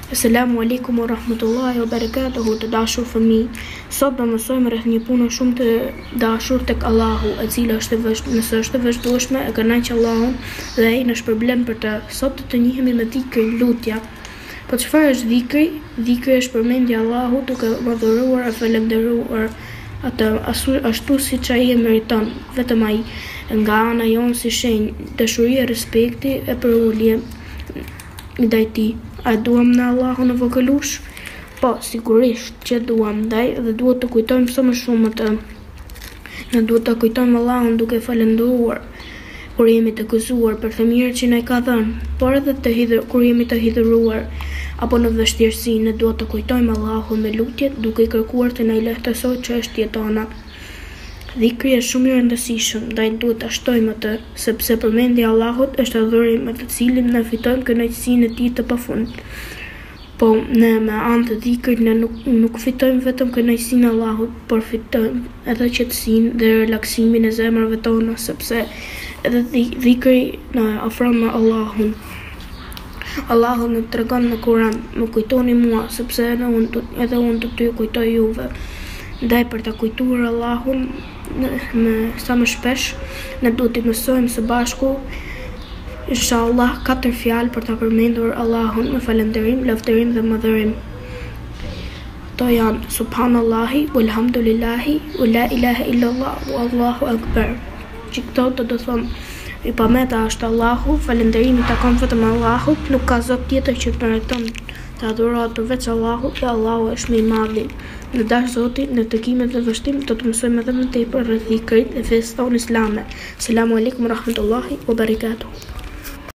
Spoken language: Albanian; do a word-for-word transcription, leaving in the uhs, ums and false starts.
Assalamu alaikum wa rahmatullahi wa barakatuhu, të dashur fëmijë. Sot do mësojmë rreth një pune shumë të dashur tek Allahu, e cila është e vështirë, nëse është e vazhdueshme, e kënaq Allahun dhe ai na shpërblen për të. Sot do të njihemi me dhikrin, lutja. Po çfarë është dhikri? Dhikri është përmendja e Allahut duke madhuruar e falendëruar atë ashtu siç ai e meriton, vetëm ai, nga ana jonë si shenjë dashurie, respekti e për ulje ndaj tij. A duam në Allahun në vogëlush? Po, sigurisht që duam ndaj dhe duhet të kujtojmë sa më shumë të ne duhet të kujtojmë Allahun duke falendëruar kur jemi të gëzuar për të mirë që na ka dhënë, por edhe të hidhur kur jemi të hidhuruar apo në vështirësi, ne duhet të kujtojmë Allahun me lutjet duke i kërkuar të na i lehtësojë çështjet tona. Dhikri është shumë i rëndësishëm, ndaj duhet ta shtojmë atë, sepse përmendja e Allahut është adhurim me të cilin ne fitojmë kënaqësinë e tij të pafund. Po ne me anë të dhikrit ne nuk, nuk fitojmë vetëm kënaqësinë e Allahut, por fitojmë edhe qetësinë dhe relaksimin e zemrave tona, sepse edhe dhikri na ofron me Allahun. Allahu në tregon në Kur'an, më kujtoni mua, sepse edhe unë edhe unë do t'ju kujtoj juve. Ndaj për të kujtuar Allahun me sa më shpesh, ne duhet të mësojmë së bashku, inshallah, katër fjalë për të përmendur Allahun me falënderim, lavdërim dhe madhërim. To janë subhanallahi, walhamdulillahi, wa la ilaha illallah, wallahu akbar. Që këto të do thonë, i pameta është Allahu, falënderimi takon vetëm Allahut, nuk ka zot tjetër që të meriton të adhurohet përveç Allahut, dhe Allahu është më i madhi. Në dash Zoti, në takimet dhe vështim do të mësojmë edhe më tepër rreth dhikrit dhe fesë tonë islame. Selamu alaikum wa rahmatullahi wa barakatuh.